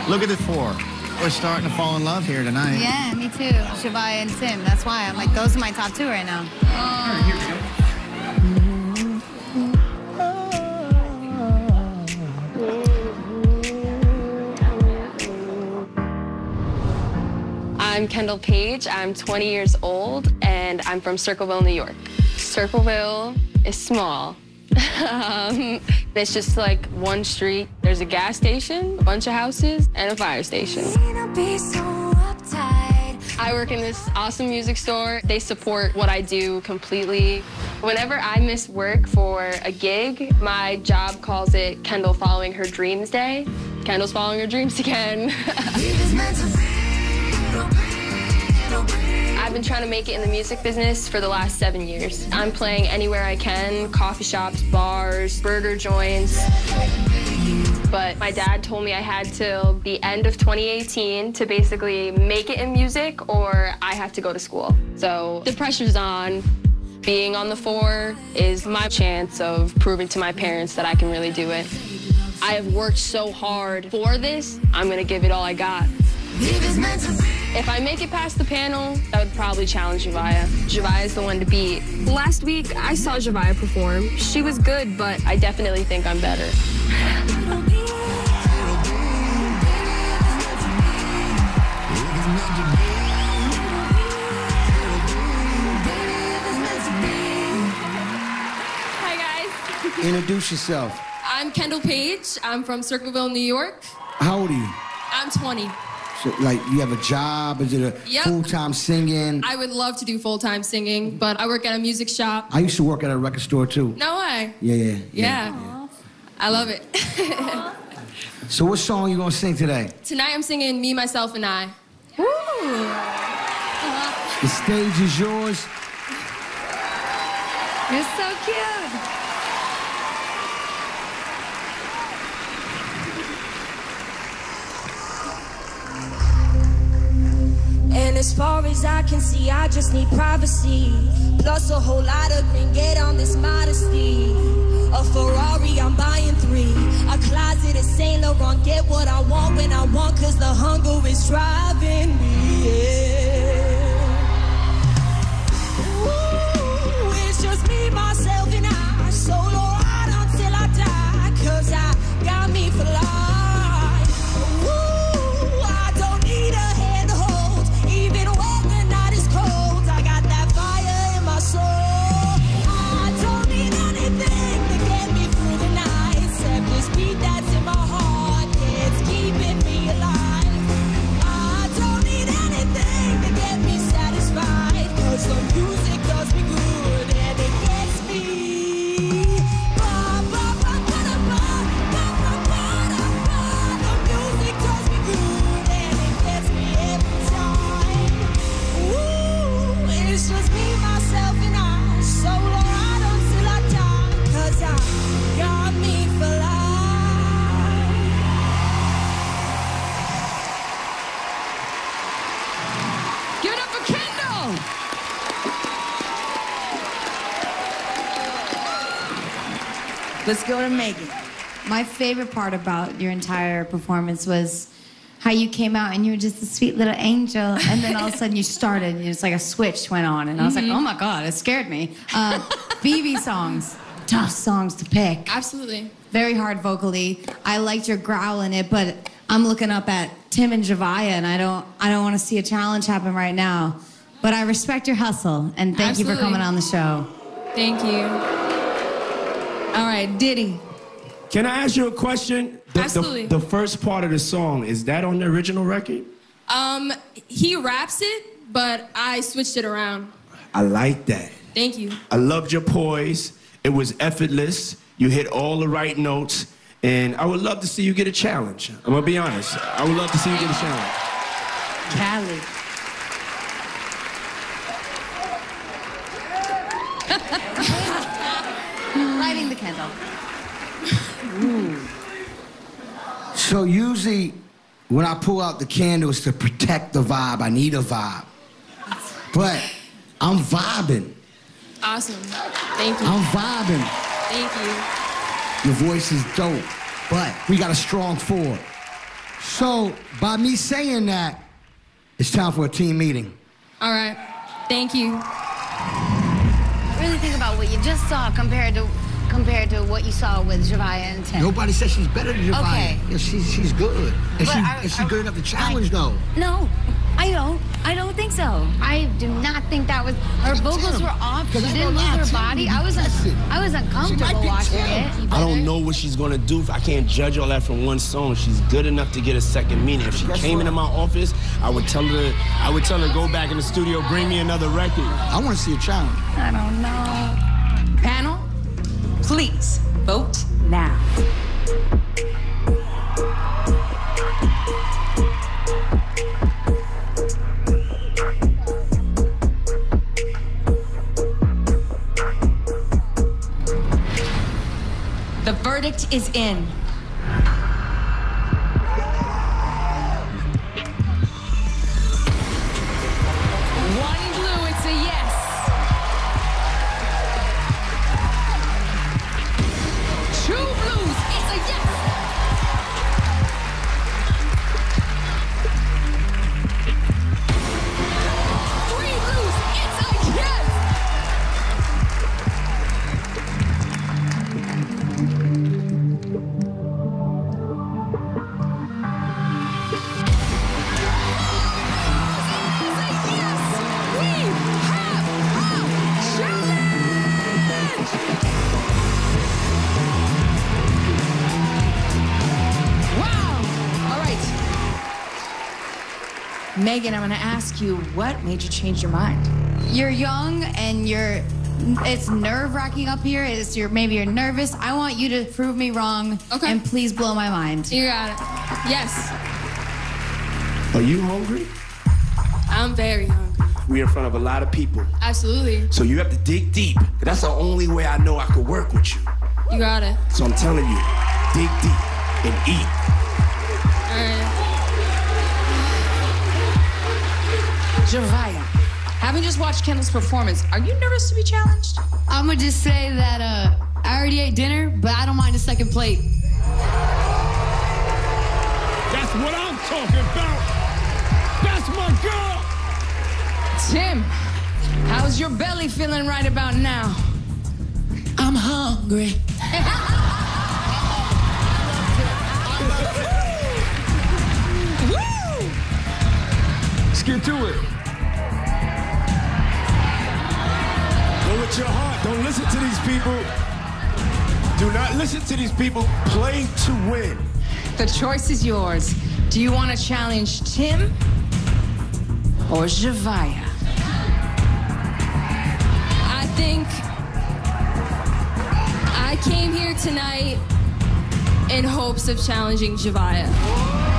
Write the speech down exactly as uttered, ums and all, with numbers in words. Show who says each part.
Speaker 1: Look at the four. We're starting to fall in love here tonight.
Speaker 2: Yeah, me too. Shavaya and Tim. That's why I'm like, those are my top two right now.
Speaker 1: Uh, here we go.
Speaker 3: I'm Kendyle Paige. I'm twenty years old, and I'm from Circleville, New York. Circleville is small. um, it's just like one street. There's a gas station, a bunch of houses, and a fire station. I work in this awesome music store. They support what I do completely. Whenever I miss work for a gig, my job calls it Kendyle Following Her Dreams Day. Kendall's following her dreams again. I've been trying to make it in the music business for the last seven years. I'm playing anywhere I can, coffee shops, bars, burger joints. But my dad told me I had till the end of twenty eighteen to basically make it in music or I have to go to school. So the pressure's on. Being on the four is my chance of proving to my parents that I can really do it. I have worked so hard for this, I'm gonna give it all I got. If I make it past the panel, I would probably challenge Shavaya. Shavaya is the one to beat. Last week, I saw Shavaya perform. She was good, but I definitely think I'm better.
Speaker 4: Hi, guys.
Speaker 5: Introduce yourself.
Speaker 4: I'm Kendyle Paige. I'm from Circleville, New York.
Speaker 5: How old are you?
Speaker 4: I'm twenty.
Speaker 5: So, like, you have a job? Is it a
Speaker 4: Yep.
Speaker 5: full-time singing?
Speaker 4: I would love to do full-time singing, but I work at a music shop.
Speaker 5: I used to work at a record store, too.
Speaker 4: No way.
Speaker 5: Yeah, yeah, yeah.
Speaker 4: Yeah.
Speaker 5: yeah.
Speaker 4: I love it.
Speaker 5: So what song are you going to sing today?
Speaker 4: Tonight I'm singing Me, Myself, and I.
Speaker 2: Woo!
Speaker 5: The stage is yours.
Speaker 2: You're so cute.
Speaker 6: And as far as I can see, I just need privacy. Plus a whole lot of green, get on this modesty. A Ferrari, I'm buying three. A closet at Saint Laurent, get what I want when I want, cause the hunger is driving me, yeah. Ooh, it's just me, myself, and I. Solo ride until I die, cause I got me for life.
Speaker 2: Let's go to Megan. My favorite part about your entire performance was how you came out and you were just a sweet little angel, and then all of a sudden you started, and it's like a switch went on, and I was mm-hmm. like, oh my God, it scared me. Uh, B B songs, tough songs to pick.
Speaker 4: Absolutely.
Speaker 2: Very hard vocally. I liked your growl in it, but I'm looking up at Tim and Shavaya, and I don't, I don't want to see a challenge happen right now. But I respect your hustle, and thank Absolutely. you for coming on the show.
Speaker 4: Thank you. All right, Diddy.
Speaker 7: Can I ask you a question? The,
Speaker 4: Absolutely.
Speaker 7: The, the first part of the song, is that on the original record?
Speaker 4: Um, he raps it, but I switched it around.
Speaker 7: I like that.
Speaker 4: Thank you.
Speaker 7: I loved your poise. It was effortless. You hit all the right notes. And I would love to see you get a challenge. I'm gonna be honest. I would love to see you get a challenge.
Speaker 2: Cali. Lighting the candle.
Speaker 5: Ooh. So usually when I pull out the candles to protect the vibe, I need a vibe. But I'm vibing.
Speaker 4: Awesome. Thank you.
Speaker 5: I'm vibing.
Speaker 4: Thank you.
Speaker 5: Your voice is dope. But we got a strong four. So, by me saying that, it's time for a team meeting.
Speaker 4: All right. Thank you.
Speaker 2: Really think about what you just saw compared to compared to what you saw with Javaya and Tim.
Speaker 5: Nobody said she's better than Javaya.
Speaker 2: Okay.
Speaker 5: Yeah, she's, she's good. Is she,
Speaker 2: are,
Speaker 5: is she
Speaker 2: are,
Speaker 5: good enough to challenge,
Speaker 2: I,
Speaker 5: though?
Speaker 2: No, I don't. I don't think so. I do not think that was... Her vocals were off. She didn't move her body. I was, I was uncomfortable watching it.
Speaker 7: I don't know what she's gonna do. I can't judge all that from one song. She's good enough to get a second meaning. If she
Speaker 5: Guess
Speaker 7: came
Speaker 5: what?
Speaker 7: into my office, I would tell her, I would tell her go back in the studio, bring me another record.
Speaker 5: I want to see a challenge.
Speaker 2: I don't know.
Speaker 8: Panel, please vote now. The verdict is in. One blue, it's a yes. Two blues, it's a yes. Three blues, it's a yes. Megan, I'm gonna ask you, what made you change your mind?
Speaker 2: You're young and you're... It's nerve-wracking up here. It's your, maybe you're nervous. I want you to prove me wrong.
Speaker 4: Okay.
Speaker 2: And please blow my mind.
Speaker 4: You got it. Yes.
Speaker 7: Are you hungry?
Speaker 4: I'm very hungry.
Speaker 7: We're in front of a lot of people.
Speaker 4: Absolutely.
Speaker 7: So you have to dig deep. That's the only way I know I could work with you.
Speaker 4: You got it.
Speaker 7: So I'm telling you, dig deep and eat.
Speaker 4: All right.
Speaker 8: Javaya, having just watched Kendall's performance, are you nervous to be challenged?
Speaker 2: I'm gonna just say that uh, I already ate dinner, but I don't mind a second plate.
Speaker 7: That's what I'm talking about. That's my girl.
Speaker 8: Tim, how's your belly feeling right about now?
Speaker 5: I'm hungry.
Speaker 8: Woo!
Speaker 7: Let's get to it. Go with your heart. Don't listen to these people. Do not listen to these people. Play to win.
Speaker 8: The choice is yours. Do you want to challenge Tim or Javaya?
Speaker 4: I think I came here tonight in hopes of challenging Javaya.